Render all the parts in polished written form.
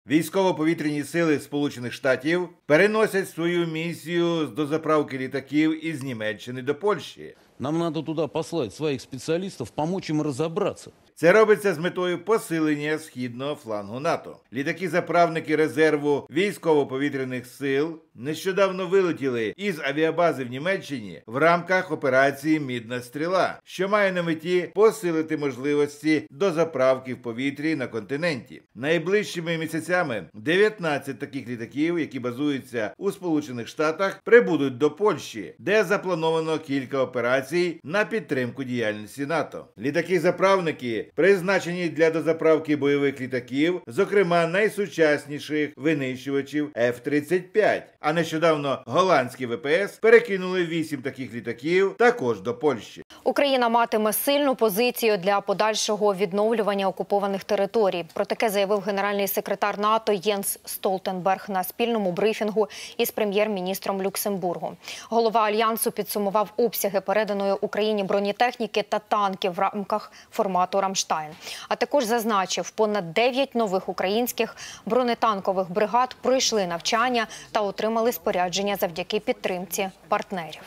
Військово-повітряні сили Сполучених Штатів переносять свою місію з дозаправки літаків із Німеччини до Польщі. Нам надо туда послать своих специалистов, помочь им разобраться. Це робиться з метою посилення східного флангу НАТО. Літаки-заправники резерву військово-повітряних сил нещодавно вилетіли із авіабази в Німеччині в рамках операції «Мідна стріла», що має на меті посилити можливості дозаправки в повітрі на континенті. Найближчими місяцями 19 таких літаків, які базуються у Сполучених Штатах, прибудуть до Польщі, де заплановано кілька операцій на підтримку діяльності НАТО. Літаки-заправники призначені для дозаправки бойових літаків, зокрема найсучасніших винищувачів F-35. А нещодавно голландські ВПС перекинули 8 таких літаків також до Польщі. Україна матиме сильну позицію для подальшого відновлювання окупованих територій. Про таке заявив генеральний секретар НАТО Єнс Столтенберг на спільному брифінгу із прем'єр-міністром Люксембургу. Голова Альянсу підсумував обсяги переданої Україні бронетехніки та танків в рамках формату «Рамштайн». А також зазначив, понад 9 нових українських бронетанкових бригад пройшли навчання та отримали спорядження завдяки підтримці партнерів.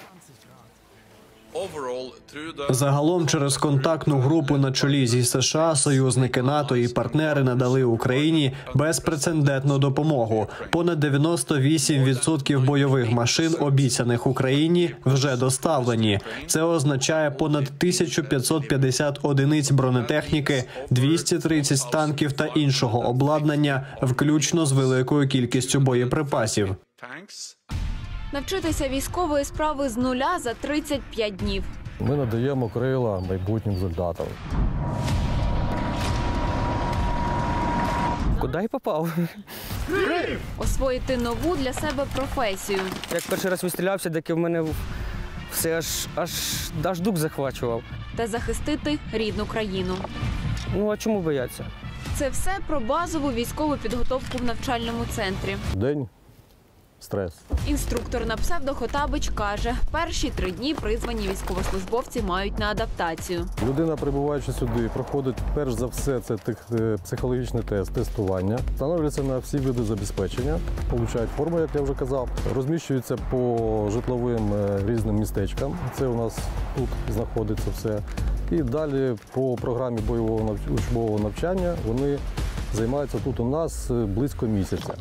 Загалом через контактну групу на чолі зі США, союзники НАТО і партнери надали Україні безпрецедентну допомогу. Понад 98% бойових машин, обіцяних Україні, вже доставлені. Це означає понад 1550 одиниць бронетехніки, 230 танків та іншого обладнання, включно з великою кількістю боєприпасів. Навчитися військової справи з нуля за 35 днів. Ми надаємо крила майбутнім солдатам. Куди я попав? Освоїти нову для себе професію. Як перший раз вистрілявся, так і в мене все аж дух захвачував. Та захистити рідну країну. Ну, а чому бояться? Це все про базову військову підготовку в навчальному центрі. День. Стрес. Інструктор на псевдо Хотабич каже, перші 3 дні призвані військовослужбовці мають на адаптацію. Людина, прибуваючи сюди, проходить перш за все це психологічний тест, тестування. Встановлюється на всі види забезпечення, отримують форму, як я вже казав. Розміщуються по житловим різним містечкам. Це у нас тут знаходиться все. І далі по програмі бойового учбового навчання вони займаються тут у нас близько місяця.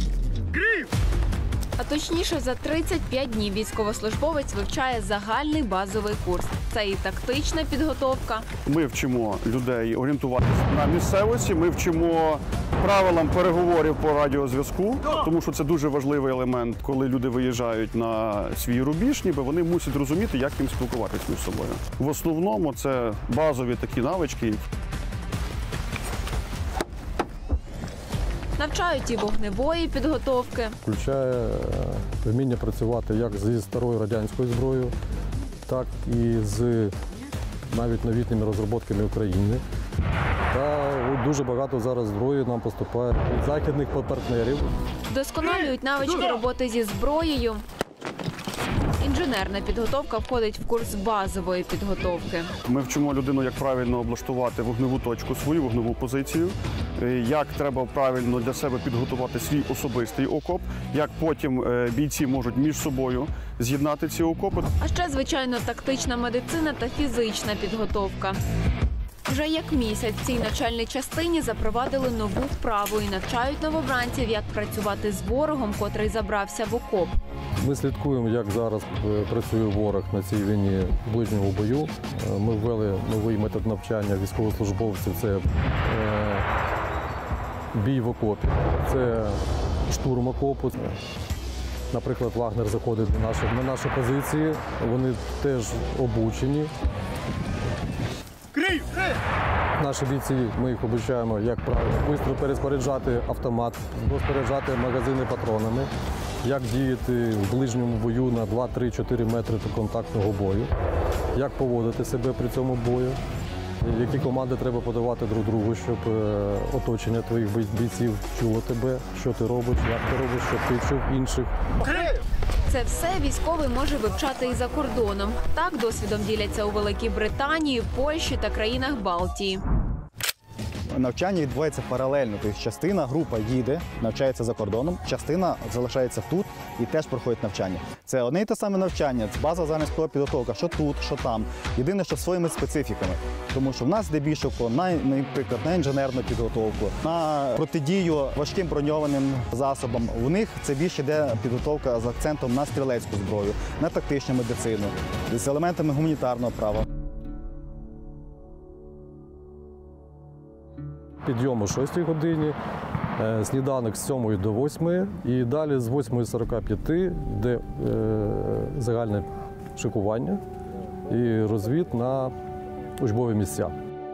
А точніше, за 35 днів військовослужбовець вивчає загальний базовий курс. Це і тактична підготовка. Ми вчимо людей орієнтуватися на місцевості, ми вчимо правилам переговорів по радіозв'язку, тому що це дуже важливий елемент, коли люди виїжджають на свій рубіж, ніби вони мусять розуміти, як їм спілкуватися між собою. В основному це базові такі навички. Навчають і вогневої підготовки. Включає вміння працювати як зі старою радянською зброєю, так і з навіть новітніми розробками України. Та дуже багато зараз зброї нам поступає від західних партнерів. Вдосконалюють навички роботи зі зброєю. Інженерна підготовка входить в курс базової підготовки. Ми вчимо людину, як правильно облаштувати вогневу точку, свою вогневу позицію, як треба правильно для себе підготувати свій особистий окоп, як потім бійці можуть між собою з'єднати ці окопи. А ще, звичайно, тактична медицина та фізична підготовка. Вже як місяць в цій навчальній частині запровадили нову вправу і навчають новобранців, як працювати з ворогом, котрий забрався в окоп. Ми слідкуємо, як зараз працює ворог на цій війні в ближньому бою. Ми ввели новий метод навчання військовослужбовців. Це бій в окопі, це штурм окопу. Наприклад, Вагнер заходить на наші позиції, вони теж обучені. Наші бійці, ми їх обучаємо, як правильно швидко переспоряджати автомат, розпоряджати магазини патронами, як діяти в ближньому бою на 2-3-4 метри до контактного бою, як поводити себе при цьому бою, які команди треба подавати друг другу, щоб оточення твоїх бійців чуло тебе, що ти робиш, як ти робиш, щоб ти чув інших. Це все військовий може вивчати і за кордоном. Так досвідом діляться у Великій Британії, Польщі та країнах Балтії. навчання відбувається паралельно. Тобто частина, група їде, навчається за кордоном, частина залишається тут і теж проходить навчання. Це одне і те саме навчання, це база загальноскова підготовка, що тут, що там. Єдине, що своїми специфіками. Тому що в нас здебільшого, наприклад, на інженерну підготовку, на протидію важким броньованим засобам. У них це більше йде підготовка з акцентом на стрілецьку зброю, на тактичну медицину, з елементами гуманітарного права. Підйом о 6 годині, сніданок з 7 до 8 і далі з 8:45 йде загальне шикування і розвід на учбові місця.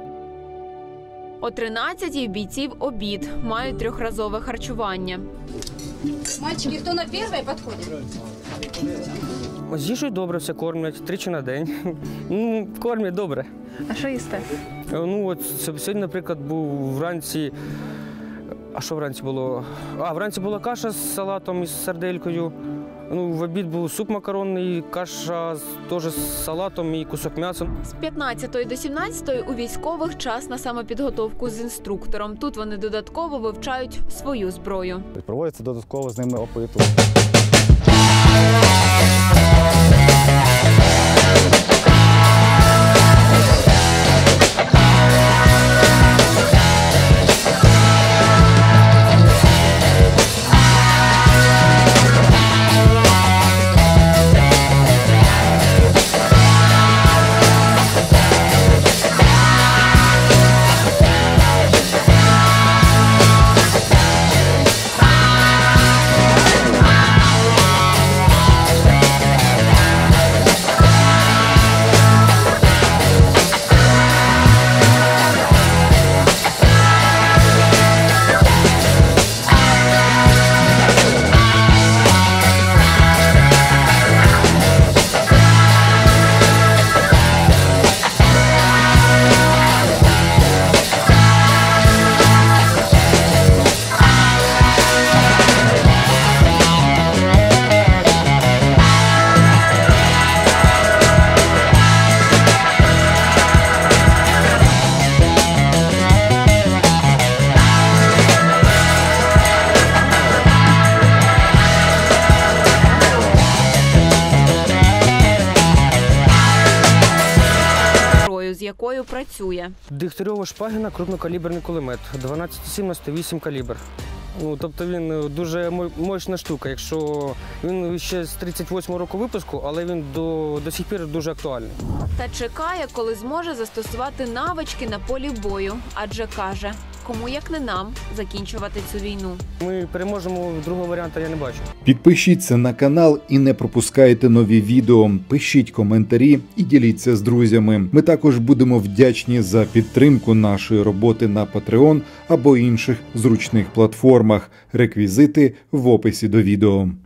О 13-й в бійців обід, мають трьохразове харчування. Мальчики, хто на перший підходить? З їжею добре все кормлять, тричі на день. Ну, кормять добре. А що їсте? Ну, от сьогодні, наприклад, був вранці. А що вранці було? Вранці була каша з салатом і з сарделькою. Ну, в обід був суп макаронний, каша теж з салатом і кусок м'яса. З 15 до 17 у військових час на самопідготовку з інструктором. Тут вони додатково вивчають свою зброю. Проводиться додатково з ними опитування. З якою працює. Дегтярьова Шпагіна крупнокаліберний кулемет, 12,7 на 108 калібр. Ну, тобто він дуже мощна штука, якщо він ще з 38-го року випуску, але він до сих пір дуже актуальний. Та чекає, коли зможе застосувати навички на полі бою, адже каже, кому як не нам закінчувати цю війну. Ми переможемо, другого варіанту я не бачу. Підпишіться на канал і не пропускайте нові відео, пишіть коментарі і діліться з друзями. Ми також будемо вдячні за підтримку нашої роботи на Patreon або інших зручних платформах. Реквізити в описі до відео.